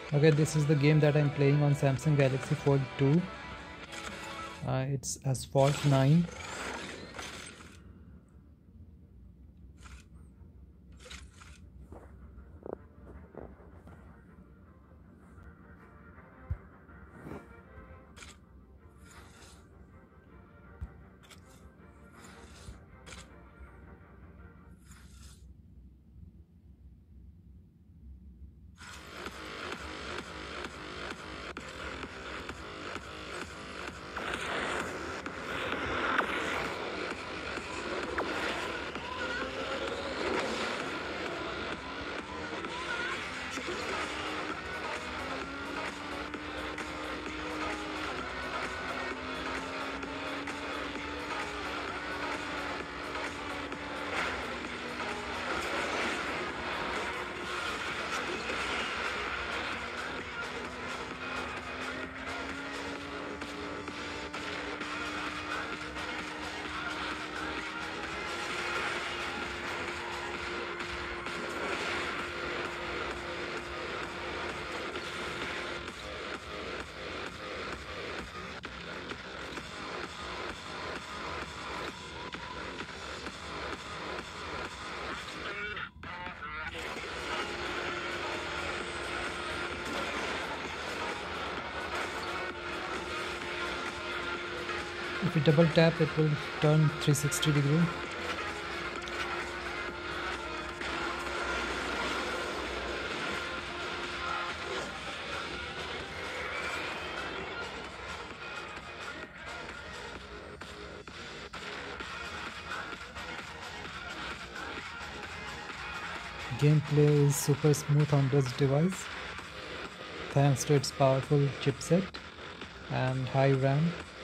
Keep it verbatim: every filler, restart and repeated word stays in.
Okay, this is the game that I'm playing on Samsung Galaxy Fold two. Uh, it's Asphalt nine. If you double tap, it will turn three sixty degree. Gameplay is super smooth on this device thanks to its powerful chipset and high RAM.